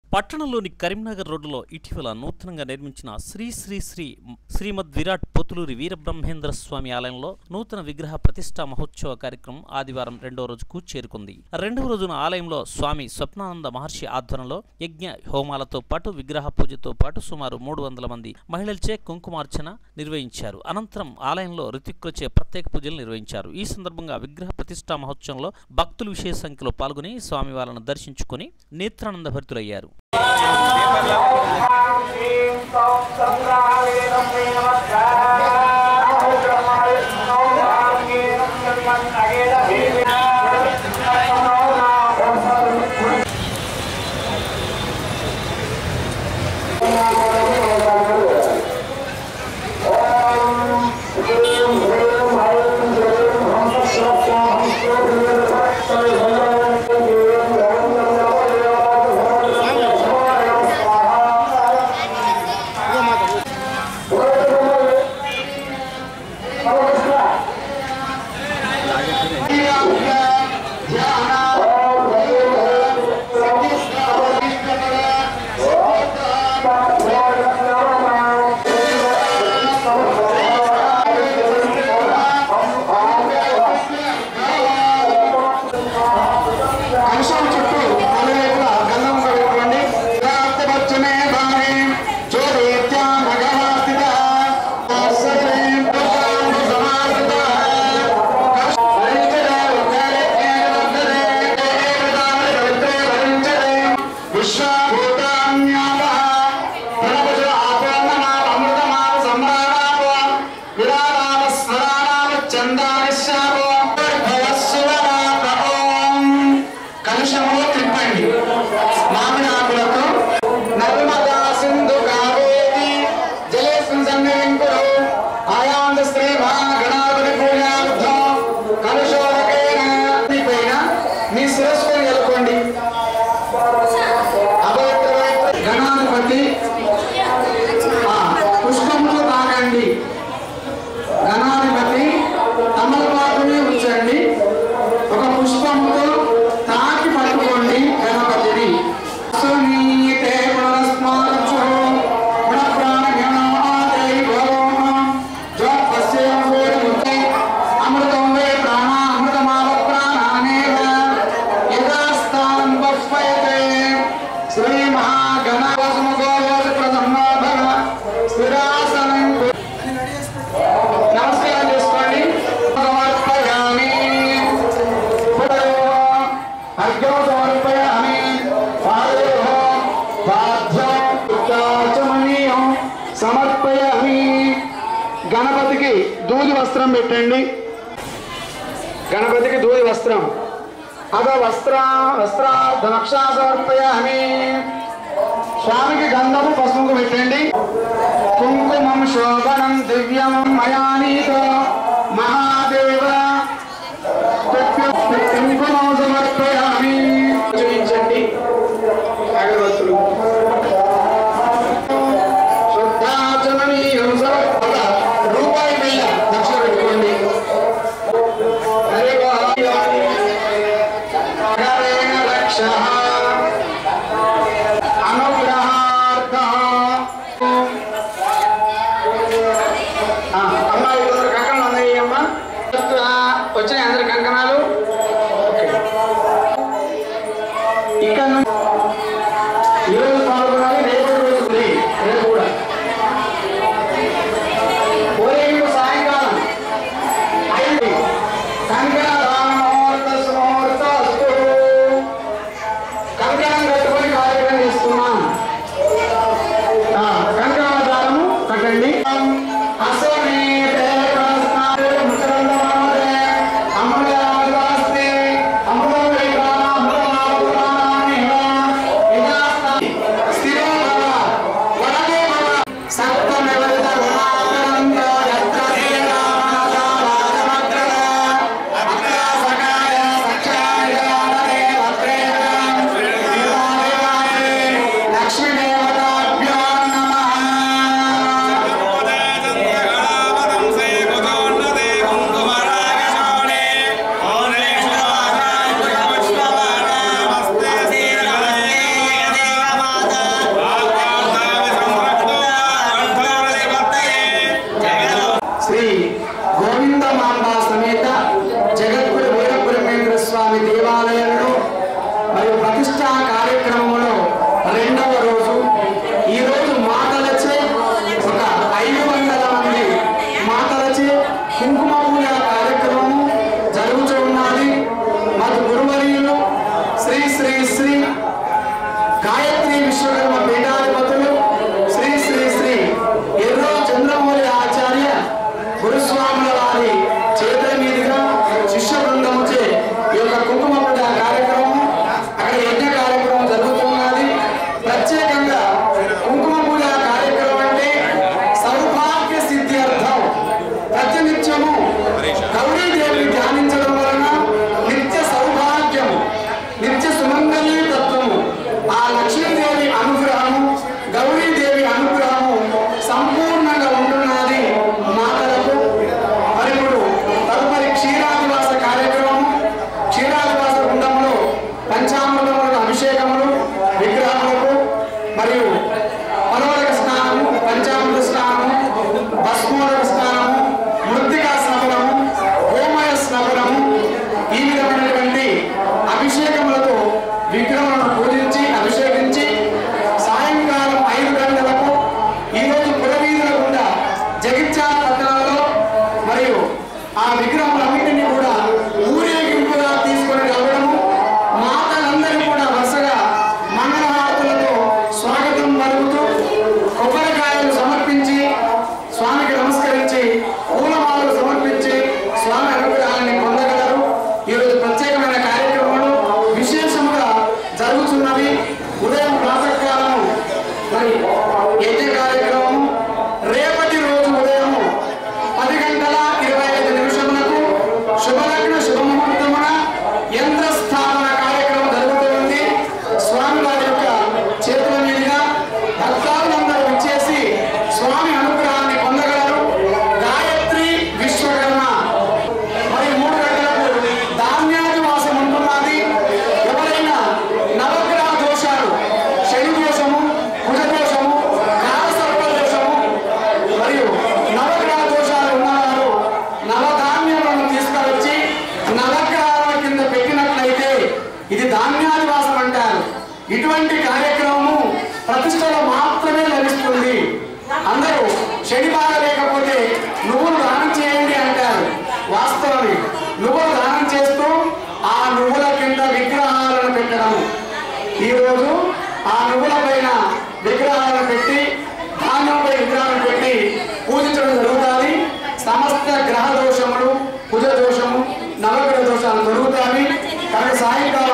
పట్టణంలోని కరీంనగర్ రోడ్డులో ఇటీవల నూతనంగా నిర్మించిన శ్రీమద్ విరాట్ పొతులూరి వీరబ్రహ్మేంద్ర స్వామి ఆలయంలో నూతన విగ్రహ ప్రతిష్ఠా మహోత్సవ కార్యక్రమం ఆదివారం రెండవ రోజుకు చేరుకుంది. రెండవ రోజున ఆలయంలో స్వామి స్వప్నానంద మహర్షి ఆధ్వర్యంలో యజ్ఞ హోమాలతో పాటు విగ్రహ పూజతో పాటు సుమారు 300 మంది మహిళలచే కుంకుమార్చన నిర్వహించారు. అనంతరం ఆలయంలో ఋత్విక్కులచే ప్రత్యేక పూజలు నిర్వహించారు. ఈ సందర్భంగా విగ్రహ ప్రతిష్ఠా మహోత్సవంలో భక్తులు విశేష సంఖ్యలో పాల్గొని స్వామివారిని దర్శించుకుని నేత్రానంద భరితులయ్యారు. గణపతికి దూది వస్త్రం పెట్టండి. గణపతికి దూది వస్త్రం అద వస్త్రార్థనక్షా సమర్పయామి. స్వామికి గంధము పసుపు పెట్టండి. కుంకుమం శోభనం దివ్యం మయానీత మహాదేవ కుంకుమం సమర్పయామి. చూపించండి అగరబత్తులు. శుద్ధాచమనీయం సమర్పణ రూపాయి బిళ్ళ దక్షిణ పెట్టుకోండి. రక్ష అనుగ్రహార్థ అమ్మాయి కంకణాలు ఉన్నాయి. అమ్మ వచ్చినాయి అందరి కంకణాలు. ఇక్కడ నుంచి ఈరోజు పాల్గొనాలి. రేపు రోజు రేపు కూడా ఊరేగింపు సాయంకాలం 5 కంకణం కట్టుకొని కార్యక్రమం చేస్తున్నాం. కంకణ దారము కట్టండి. గాయత్రి విశ్వకర్మ పీఠాధిపతులు శ్రీ శ్రీ శ్రీ ఎర్రో చంద్రమౌళి ఆచార్య గురుస్వాముల వారి చేతుల మీదుగా శిష్య బృందముచే ఈ యొక్క కుంకుమ పూజ కార్యక్రమం అక్కడ యజ్ఞ కార్యక్రమం జరుగుతున్నది. ప్రత్యేకంగా కుంకుమ పూజ కార్యక్రమం అంటే సౌభాగ్య సిద్ధి అర్థం. ప్రతినిత్యము గౌరీదేవిని ధ్యానించడం వలన నిత్య సౌభాగ్యము, నిత్య సుమంగళీ తత్వము, ఆ లక్ష్మీదేవి అనుగ్రహము, గౌరీదేవి అనుగ్రహము సంపూర్ణంగా ఉంటున్నది మాతలకు. మరి ఇప్పుడు తదుపరి క్షీరాదివాస కార్యక్రమం. క్షీరాదివాస గుండంలో పంచామృతములకు అభిషేకములు విగ్రహములకు మరియు మనోరక స్నానము, పంచామృత స్నానము, భస్మోదక స్నానము, మృత్తికా స్నానము, గోమయ స్నానము, ఈ విధమైనటువంటి అభిషేకములతో విగ్రహములను పూజించి అభిషేకించి సాయంకాలం 5 గంటలకు ఈరోజు పురవీధుల గుండా జగిత్యాల పట్టణంలో మరియు ఆ విగ్రహములన్నింటినీ కూడా ఊరేగింపుగా తీసుకొని రావడము, మాతలందరూ కూడా వరుసగా మంగళహారతులతో స్వాగతం పలుకుతూ కొబ్బరికాయలు సమర్పించి స్వామికి నమస్కరించి పూలమాలలు సమర్పించి స్వామి అనుగ్రహాన్ని పొందగలరు. ఈరోజు ప్రత్యేకమైన కార్యక్రమాలు విశేషంగా జరుగుతున్నవి. ఉదయం ప్రాతకాలము మరి యజ్ఞ కార్యక్రమము, రేపటి రోజు ఉదయం 10:25 శుభలగ్న శుభముహూర్తమున యంత్ర స్థాపన కార్యక్రమం జరుగుతుంది. స్వామి వారి యొక్క చేతుల మీదుగా భక్తాదులందరూ విచ్చేసి స్వామి అనుగ్రహాన్ని పొందగలరు. గాయత్రి విశ్వకర్మ మరి 3 గంటలకు ధాన్యాదివాసం ఉంటున్నది. ఎవరైనా నవగ్రహ దోషాలు, శని దోషము, కుజ దోషము, కాలసర్ప దోషము మరియు నవగ్రహ దోషాలు ఉన్నవారు నవధాన్యాలను తీసుకువచ్చి నవగ్రహాల కింద పెట్టినట్లయితే ఇది ధాన్యాదివాసం అంటారు. ఇటువంటి కార్యక్రమము ప్రతిష్టలో మాత్రమే లభిస్తుంది. అందరూ శని బాగా లేకపోతే నువ్వులు దానం చేయండి అంటారు. వాస్తవమే, నువ్వులు దానం చేస్తూ ఆ నువ్వుల కింద విగ్రహాలను పెట్టడం. ఈరోజు ఆ నువ్వుల పైన విగ్రహాలను పెట్టి ధాన్యంపై విగ్రహాలను పెట్టి పూజించడం జరుగుతుంది. సమస్త గ్రహ దోషములు, కుజ దోషము, నవగ్రహ దోషాలు జరుగుతాయి. కనుక సాయంకాలం